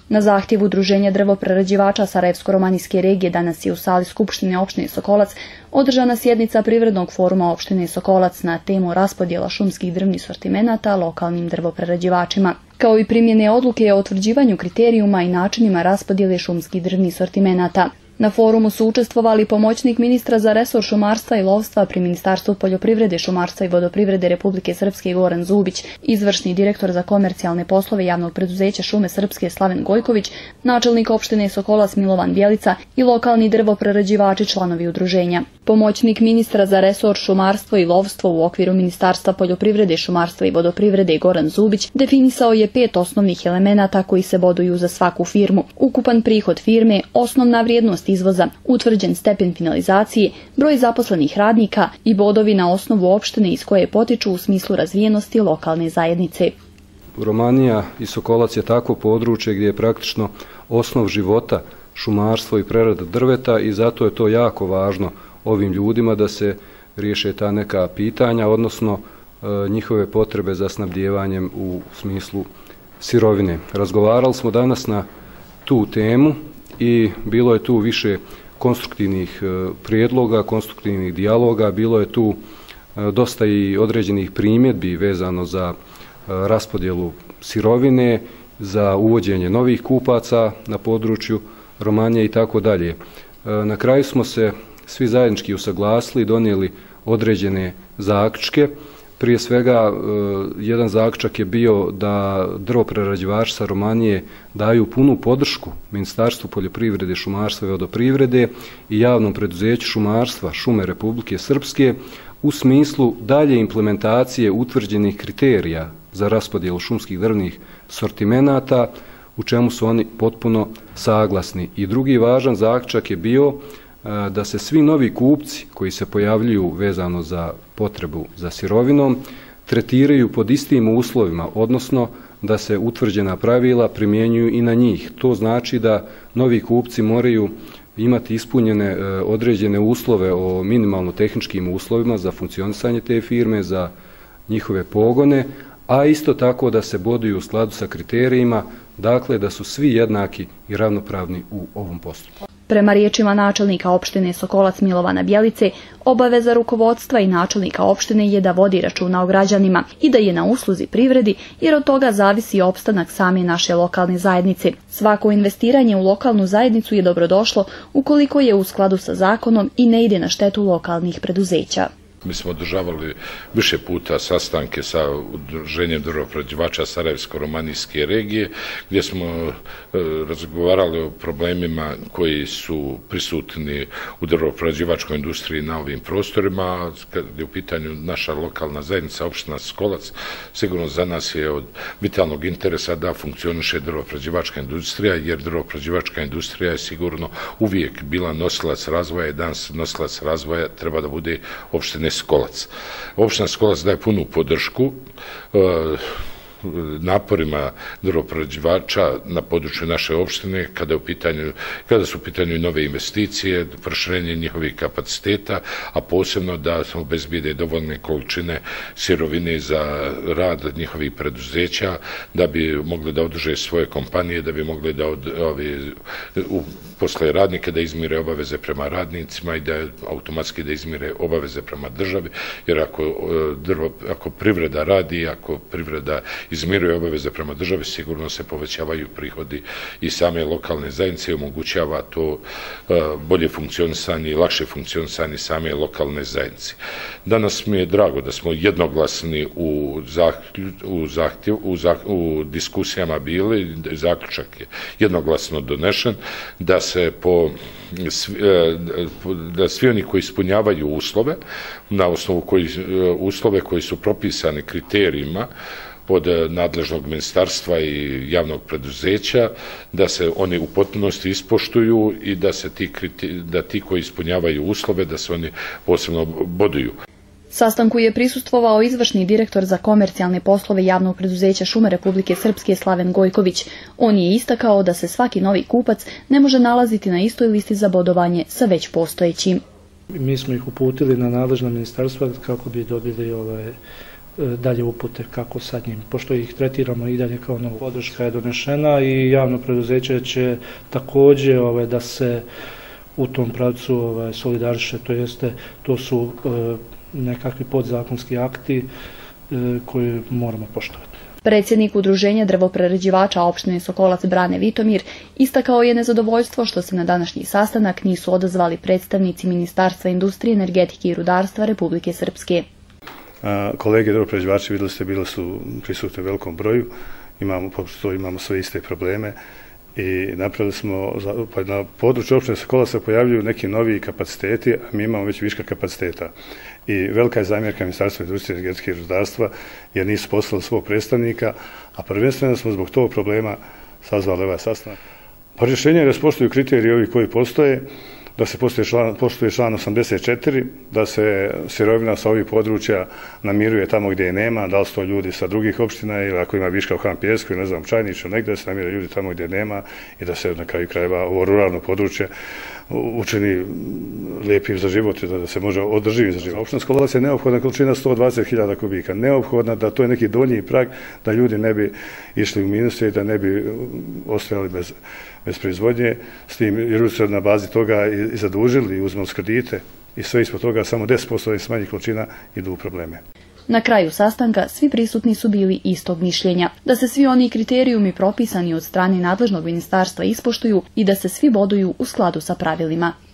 Na zahtjev Udruženja drvoprerađivača Sarajevsko-romanijske regije danas je u sali Skupštine opštine Sokolac održana sjednica Privrednog foruma opštine Sokolac na temu raspodjela šumskih drvnih sortimenata lokalnim drvoprerađivačima, kao i primjene odluke o utvrđivanju kriterijuma i načinima raspodjele šumskih drvnih sortimenata. Na forumu su učestvovali pomoćnik ministra za resor šumarstva i lovstva pri Ministarstvu poljoprivrede, šumarstva i vodoprivrede Republike Srpske Goran Zubić, izvršni direktor za komercijalne poslove javnog preduzeća Šume Srpske Slaven Gojković, načelnik opštine Sokolac Milovan Bjelica i lokalni drvoprerađivači članovi udruženja. Pomoćnik ministra za resor šumarstvo i lovstvo u okviru Ministarstva poljoprivrede, šumarstva i vodoprivrede Goran Zubić definisao je 5 osnovnih elemenata koji se boduju za svaku firmu: ukupan prihod firme, osnovna vrijednost izvoza, utvrđen stepen finalizacije, broj zaposlenih radnika i bodovi na osnovu opštine iz koje potiču u smislu razvijenosti lokalne zajednice. Romanija i Sokolac je takvo područje gdje je praktično osnov života šumarstvo i prerada drveta i zato je to jako važno ovim ljudima da se riješe ta neka pitanja, odnosno njihove potrebe za snabdijevanjem u smislu sirovine. Razgovarali smo danas na tu temu i bilo je tu više konstruktivnih prijedloga, konstruktivnih dijaloga, bilo je tu dosta i određenih primjedbi vezano za raspodjelu sirovine, za uvođenje novih kupaca na području Romanije i tako dalje. Na kraju smo se svi zajednički usaglasili i donijeli određene zaključke. Prije svega, jedan zaključak je bio da drvoprerađivači sa Romanije daju punu podršku Ministarstvu poljoprivrede, šumarstva i vodoprivrede i javnom preduzeću šumarstva Šume Republike Srpske u smislu dalje implementacije utvrđenih kriterija za raspodjelu šumskih drvnih sortimenata, u čemu su oni potpuno saglasni. I drugi važan zaključak je bio da se svi novi kupci koji se pojavljuju vezano za potrebu za sirovinom tretiraju pod istim uslovima, odnosno da se utvrđena pravila primjenjuju i na njih. To znači da novi kupci moraju imati ispunjene određene uslove o minimalno tehničkim uslovima za funkcionisanje te firme, za njihove pogone, a isto tako da se boduju u skladu sa kriterijima, dakle da su svi jednaki i ravnopravni u ovom postupku. Prema riječima načelnika opštine Sokolac Milovana Bjelice, obaveza rukovodstva i načelnika opštine je da vodi računa o građanima i da je na usluzi privredi, jer od toga zavisi opstanak same naše lokalne zajednice. Svako investiranje u lokalnu zajednicu je dobrodošlo ukoliko je u skladu sa zakonom i ne ide na štetu lokalnih preduzeća. Mi smo održavali više puta sastanke sa Udruženjem drvoprerađivača Sarajevsko-romanijske regije, gdje smo razgovarali o problemima koji su prisutni u drvoprerađivačkoj industriji na ovim prostorima. Kad je u pitanju naša lokalna zajednica, opština Sokolac, sigurno za nas je od vitalnog interesa da funkcioniše drvoprerađivačka industrija, jer drvoprerađivačka industrija je sigurno uvijek bila nosilac razvoja i danas nosilac razvoja treba da bude opština Sokolac. Opština Sokolac daje punu podršku naporima drvoprerađivača na području naše opštine kada su u pitanju nove investicije, proširenje njihovih kapaciteta, a posebno da se obezbijede dovoljne količine sirovine za rad njihovih preduzeća, da bi mogli da održe svoje kompanije, da bi mogli da posle radnika da izmire obaveze prema radnicima i da automatski da izmire obaveze prema državi, jer ako privreda radi, ako privreda izmiruje obaveze prema državi, sigurno se povećavaju prihodi i same lokalne zajednice i omogućava to bolje funkcionisanje i lakše funkcionisanje same lokalne zajednice. Danas mi je drago da smo jednoglasni u diskusijama bili, zaključak je jednoglasno donešen, da svi oni koji ispunjavaju uslove, na osnovu uslove koji su propisani kriterijima od nadležnog ministarstva i javnog preduzeća, da se oni u potpunosti ispoštuju i da ti koji ispunjavaju uslove, da se oni posebno boduju. Sastanku je prisustvovao izvršni direktor za komercijalne poslove javnog preduzeća Šume Republike Srpske Slaven Gojković. On je istakao da se svaki novi kupac ne može nalaziti na istoj listi za bodovanje sa već postojećim. Mi smo ih uputili na nadležna ministarstva kako bi dobili dalje upute kako sa njim, pošto ih tretiramo i dalje kao novu. Podrška je donešena i javno preduzeće će također da se u tom pravcu solidariše, to su nekakvi podzakonski akti koje moramo poštovati. Predsjednik Udruženja drvoprerađivača opštine Sokolac Brane Vitomir istakao je nezadovoljstvo što se na današnji sastanak nisu odazvali predstavnici Ministarstva industrije, energetike i rudarstva Republike Srpske. Kolege drvoprerađivači, vidjeli ste, bili su prisutni u velikom broju, imamo sve iste probleme i napravili smo, pa na području opštine Sokolac se pojavljuju neki novi kapaciteti, a mi imamo već viška kapaciteta. I velika je zamjerka Ministarstva industrije, energetike i rudarstva jer nisu poslali svog predstavnika, a prvenstveno smo zbog tog problema sazvali ovaj sastanak. Pa rješenje je da se poštuju kriteriji ovi koji postoje, da se poštuje član 84, da se sirovina sa ovih područja namiruje tamo gdje je nema, da li su to ljudi sa drugih opština ili ako ima viška u Han Pijesku ili ne znam Čajniću, negdje se namiruje ljudi tamo gdje nema i da se na kraju krajeva ovo ruralno područje učini lijepim za život i da se može održivim za život. Opština Sokolac je neophodna količina 120.000 kubika. Neophodna da to je neki donji prag da ljudi ne bi išli u minuse i da ne bi ostajali bez proizvodnje. S tim jer se na bazi toga i zadužili i uzmali kredite i sve ispod toga samo 10% iz manjih količina idu u probleme. Na kraju sastanka svi prisutni su bili istog mišljenja, da se svi oni kriterijumi propisani od strane nadležnog ministarstva ispoštuju i da se svi boduju u skladu sa pravilima.